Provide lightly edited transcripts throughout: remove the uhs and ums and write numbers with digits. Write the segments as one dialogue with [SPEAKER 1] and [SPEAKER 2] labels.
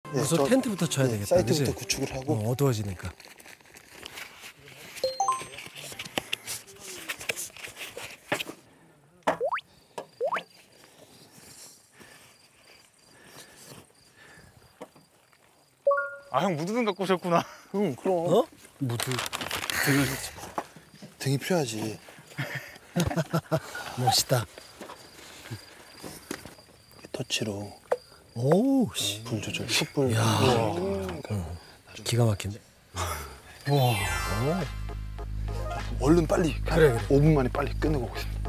[SPEAKER 1] 우선 텐트부터 쳐야 되겠다.
[SPEAKER 2] 사이트부터
[SPEAKER 1] 그치?
[SPEAKER 2] 구축을 하고.
[SPEAKER 1] 어두워지니까.
[SPEAKER 3] 아, 형 무드등 갖고 오셨구나.
[SPEAKER 2] 응, 그럼.
[SPEAKER 1] 어?
[SPEAKER 3] 무드.
[SPEAKER 2] 등이 필요하지.
[SPEAKER 1] 멋있다.
[SPEAKER 2] 터치로
[SPEAKER 1] 오우 씨.
[SPEAKER 2] 불 조절, 숯불.
[SPEAKER 1] 기가 막힌데.
[SPEAKER 2] 얼른 빨리.
[SPEAKER 1] 그래.
[SPEAKER 2] 5분 만에 빨리 끝내고 오겠습니다.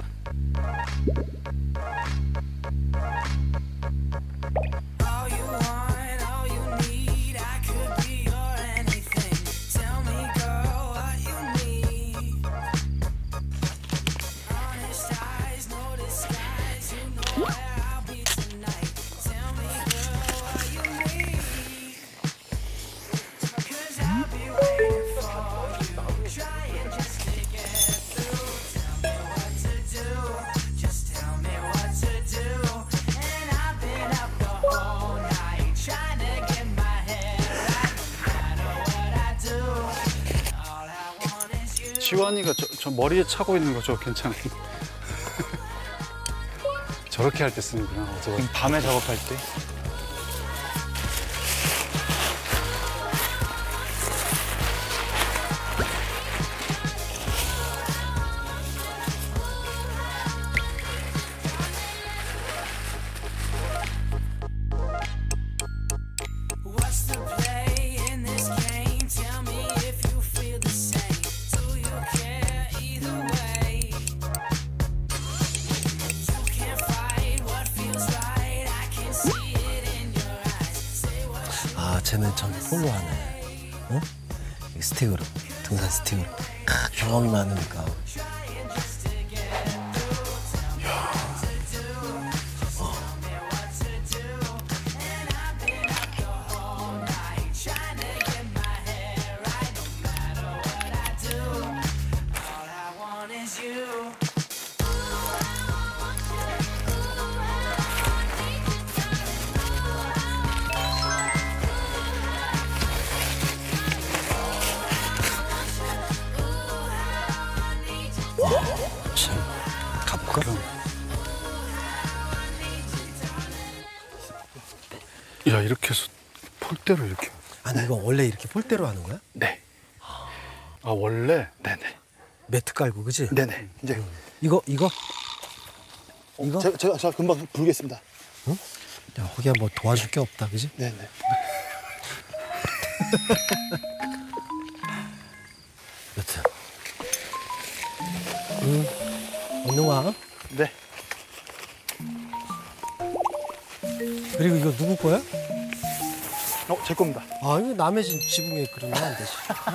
[SPEAKER 3] 지환이가 저 머리에 차고 있는 거 저 괜찮아요? 저렇게 할 때 쓰는구나. 밤에 작업할 때.
[SPEAKER 1] 쟤는 저기 폴로 하네. 응? 스틱으로, 등산 스틱으로. 경험이 많으니까. 참, 가볼까?
[SPEAKER 3] 야, 이렇게 해서 폴대로 이렇게.
[SPEAKER 1] 아니, 이거 원래 이렇게 폴대로 하는 거야?
[SPEAKER 3] 네. 아, 원래? 네네.
[SPEAKER 1] 매트 깔고, 그치?
[SPEAKER 2] 네네. 이제
[SPEAKER 1] 이거? 이거?
[SPEAKER 2] 제가 금방 부르겠습니다.
[SPEAKER 1] 응? 야, 거기야 뭐 도와줄 게 없다, 그치?
[SPEAKER 2] 네네.
[SPEAKER 1] 여튼. 얼른 와.
[SPEAKER 2] 네.
[SPEAKER 1] 그리고 이거 누구 거야?
[SPEAKER 2] 제 겁니다.
[SPEAKER 1] 아, 이거 남의 지붕에 그러면 안 되지.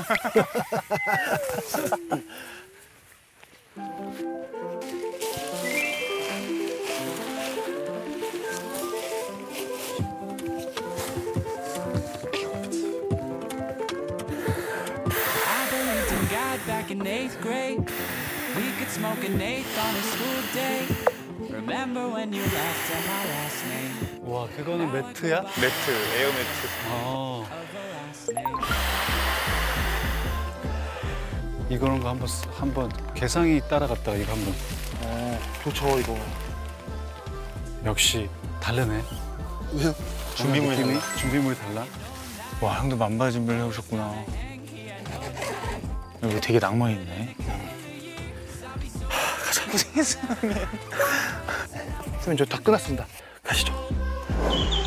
[SPEAKER 4] Back in 8th grade, we could smoke an eighth on a school day. Remember when you laughed at my last name?
[SPEAKER 3] 와, 그거는 매트야?
[SPEAKER 5] 매트, 에어 매트.
[SPEAKER 3] 아,
[SPEAKER 4] Of a last name.
[SPEAKER 3] 이거는 거 한번 개상이 따라갔다가 이거 한번.
[SPEAKER 2] 좋죠, 이거.
[SPEAKER 3] 역시 다르네.
[SPEAKER 2] 왜요?
[SPEAKER 5] 준비물이
[SPEAKER 3] 느낌이? 준비물이 달라.
[SPEAKER 5] 와, 형도 만발 준비를 해오셨구나. 여기 되게 낭만이 있네. 가자, 고생했어, 형님.
[SPEAKER 2] 선생님, 저 다 끝났습니다. 가시죠.